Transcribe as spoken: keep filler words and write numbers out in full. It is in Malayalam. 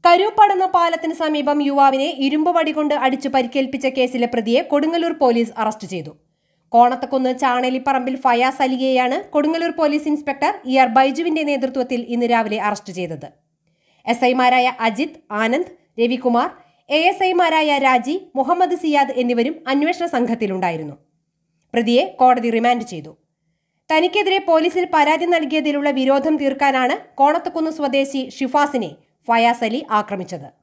കരൂപ്പടന്ന പാലത്തിന് സമീപം യുവാവിനെ ഇരുമ്പ് വടികൊണ്ട് അടിച്ചു പരിക്കേൽപ്പിച്ച കേസിലെ പ്രതിയെ കൊടുങ്ങല്ലൂർ പോലീസ് അറസ്റ്റ് ചെയ്തു. കോണത്തക്കുന്ന് ചാണേലിപ്പറമ്പിൽ ഫയാസ് അലിയെയാണ് Kodungallur police inspector E R ബൈജുവിന്റെ നേതൃത്വത്തിൽ ഇന്ന് രാവിലെ അറസ്റ്റ് ചെയ്തത്. എസ് ഐമാരായ അജിത്, ആനന്ദ്, രവികുമാർ, എ എസ് ഐമാരായ രാജി, മുഹമ്മദ് സിയാദ് എന്നിവരും അന്വേഷണ സംഘത്തിലുണ്ടായിരുന്നു. പ്രതിയെ കോടതി റിമാൻഡ് ചെയ്തു. തനിക്കെതിരെ പോലീസിൽ പരാതി നൽകിയതിലുള്ള വിരോധം തീർക്കാനാണ് കോണത്തക്കുന്ന് സ്വദേശി ഷിഫാസിനെ ഫയാസ് അലി ആക്രമിച്ചത്.